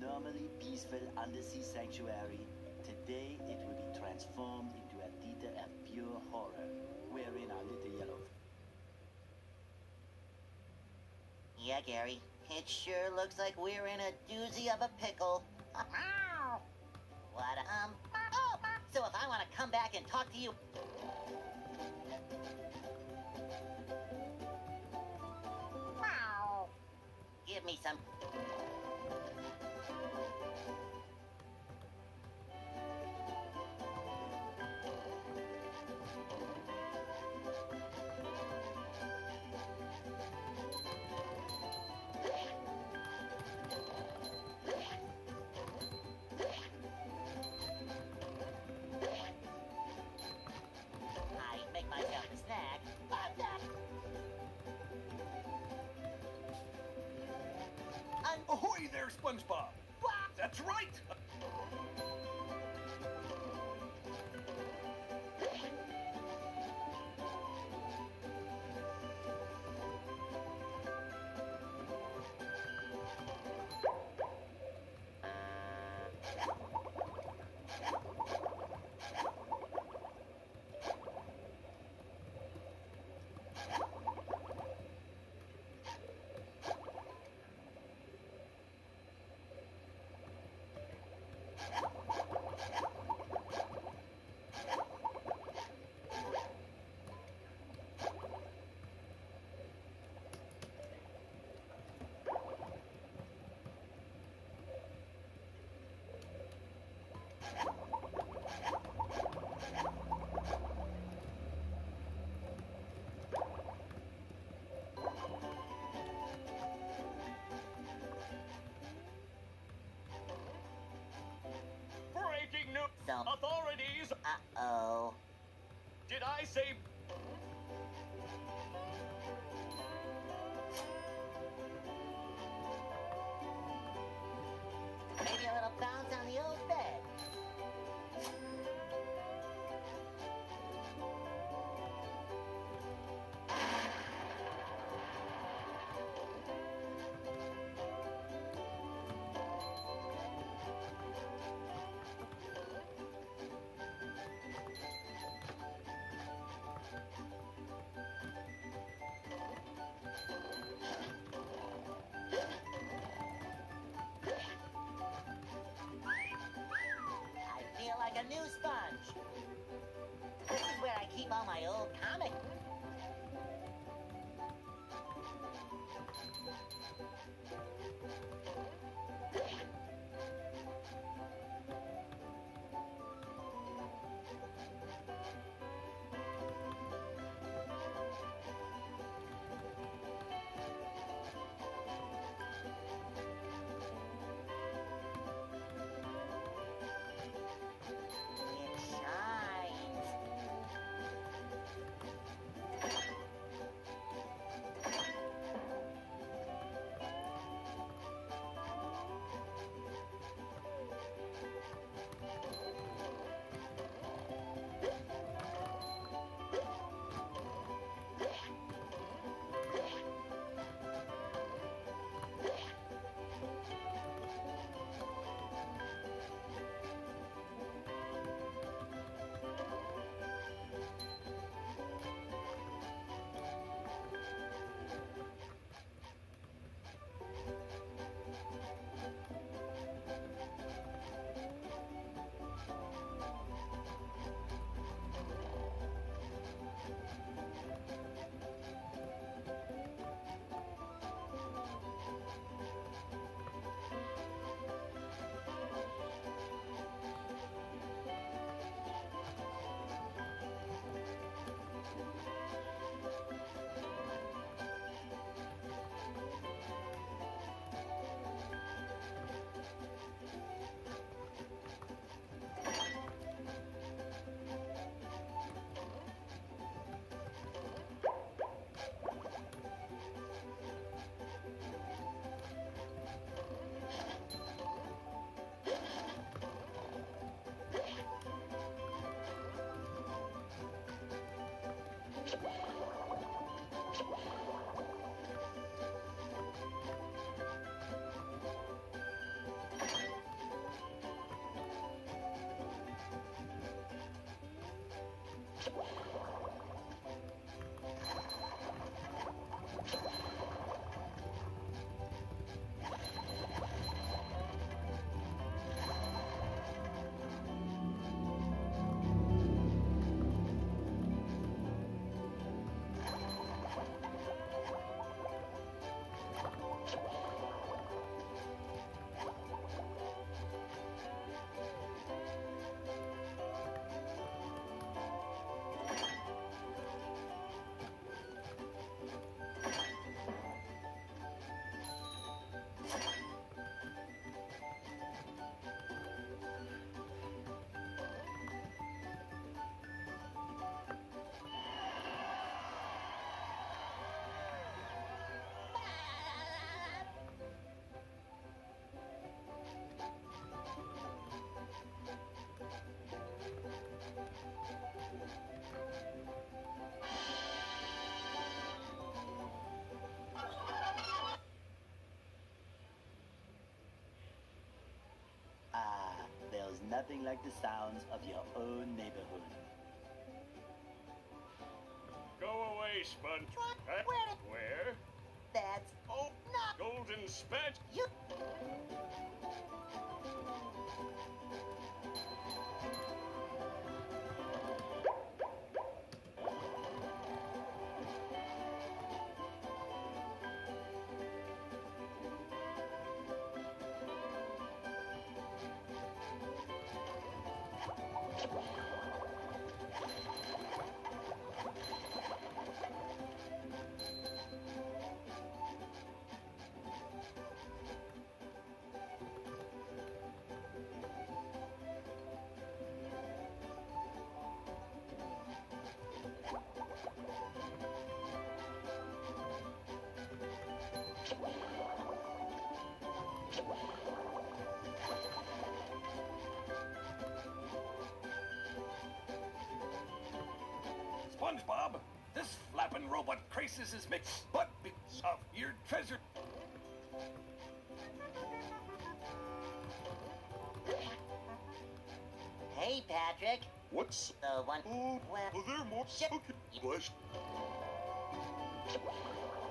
normally peaceful undersea sanctuary, today it will be transformed into a theater of pure horror, wherein our little yellow... Yeah, Gary, it sure looks like we're in a doozy of a pickle. What, oh, so if I want to come back and talk to you... Give me some... I make myself a snack. Ahoy there, SpongeBob! That's right! Breaking news! Authorities! Uh-oh. Did I say... Maybe a little bounce on the old bed. nothing like the sounds of your own neighborhood. Go away, Sponge. Where? That's Oh, not Golden Sponge. you. SpongeBob, this flapping robot crisis is mixed, but because of your treasure. Hey, Patrick. What's? The one. Oh, Well, are there more? shit. Okay. Bless.